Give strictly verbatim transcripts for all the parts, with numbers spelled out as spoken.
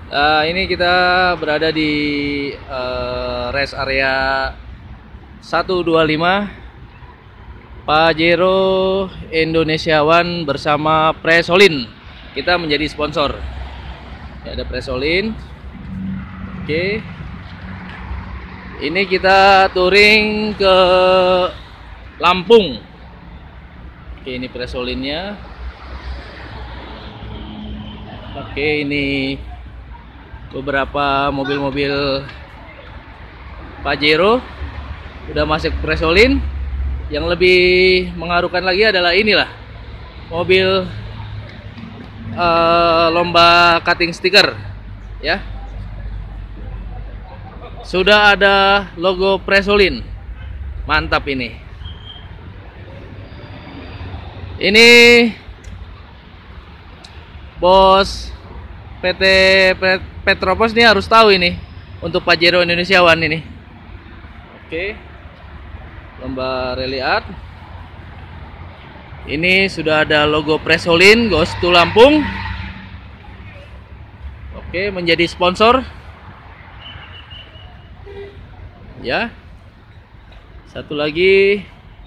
Uh, ini kita berada di uh, rest area seratus dua puluh lima Pajero Indonesia One bersama Presolin. Kita menjadi sponsor. Ya, ada Presolin. Oke. Ini kita touring ke Lampung. Oke, ini Presolinnya. Oke, ini beberapa mobil-mobil Pajero udah masuk Presolin. Yang lebih mengharukan lagi adalah inilah mobil uh, lomba cutting stiker, ya. Sudah ada logo Presolin, mantap ini. Ini bos P T Petropos nih harus tahu ini untuk Pajero Indonesia One ini. Oke, lomba rally art. Ini sudah ada logo Presolin, Goes to Lampung. Oke, menjadi sponsor. Ya, satu lagi.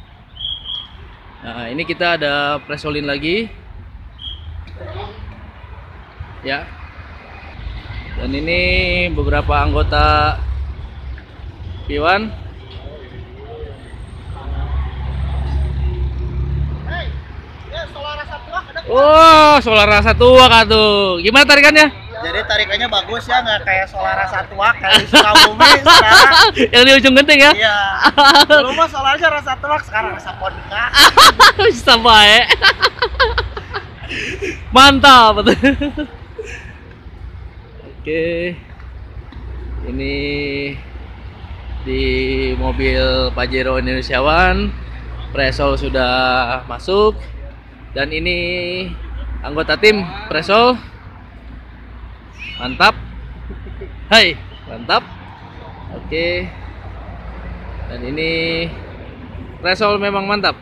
Nah, ini kita ada Presolin lagi. Ya. Dan ini beberapa anggota P satu. Oh, solar rasa tua kah tuh. Gimana tarikannya? Jadi tarikannya bagus ya, nggak kayak solar rasa tua kayak di Sukabumi sekarang. Yang di ujung genting ya? Iya. Dulu mah solarnya rasa tua, sekarang rasa vodka. Bisa baik. Mantap. Oke. Ini di mobil Pajero Indonesia One, Presol sudah masuk. Dan ini anggota tim Presol. Mantap. Hai, mantap. Oke. Dan ini Presol memang mantap.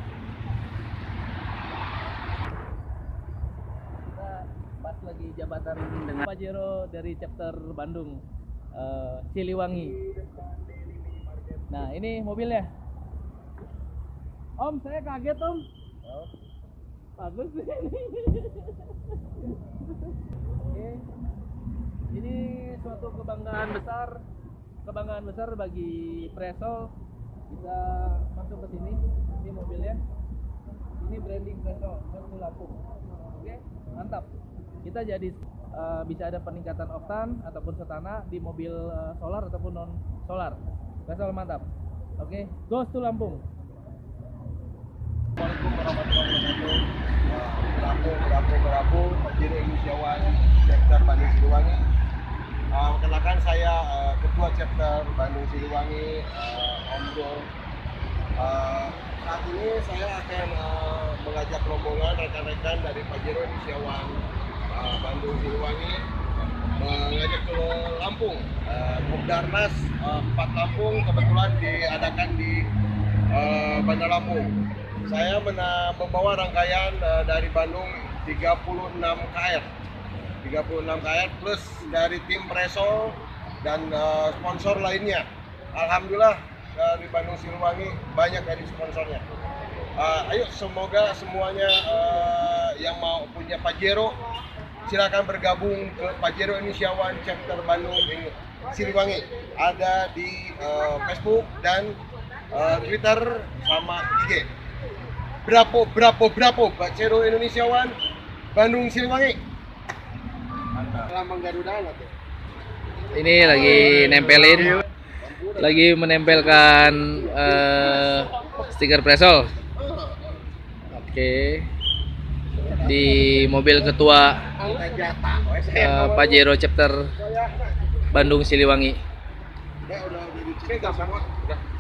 Kita pas lagi jabatan dengan Pajero dari chapter Bandung, uh, Siliwangi. Nah, ini mobilnya. Om, saya kaget Om. Oh. Bagus sih ini. Oke. Ini suatu kebanggaan besar, kebanggaan besar bagi Presol bisa masuk ke sini. Ini mobilnya. Ini branding Presol, Goes Lampung. Oke, mantap. Kita jadi uh, bisa ada peningkatan oktan ataupun setana di mobil uh, solar ataupun non solar. Presol mantap. Oke, Goes to Lampung. Assalamualaikum warahmatullahi wabarakatuh. Berapu, berapu, berapu, Pajero Indonesia One, chapter Bandung Siliwangi. Uh, Perkenalkan saya uh, Ketua chapter Bandung Siliwangi, uh, Om Bro. Uh, saat ini saya akan uh, mengajak rombongan rekan-rekan dari Pajero Indonesia One, uh, Bandung Siliwangi, mengajak ke Lampung. Uh, Kopdarnas uh, empat Lampung kebetulan diadakan di uh, Bandar Lampung. Saya membawa rangkaian uh, dari Bandung tiga puluh enam K R tiga puluh enam K R plus dari tim Presol dan uh, sponsor lainnya. Alhamdulillah dari Bandung Siliwangi banyak dari sponsornya. Uh, ayo semoga semuanya uh, yang mau punya Pajero silakan bergabung ke Pajero Indonesia One chapter Bandung Siliwangi. Ada di uh, Facebook dan uh, Twitter sama I G. Berapa, berapa, berapa Pajero Indonesia One Bandung Siliwangi. Lambang Garuda tuh. Ini lagi nempelin, lagi menempelkan uh, stiker Presol. Oke. Di mobil ketua uh, Pajero chapter Bandung Siliwangi. Udah, udah, udah, udah, udah, udah, udah.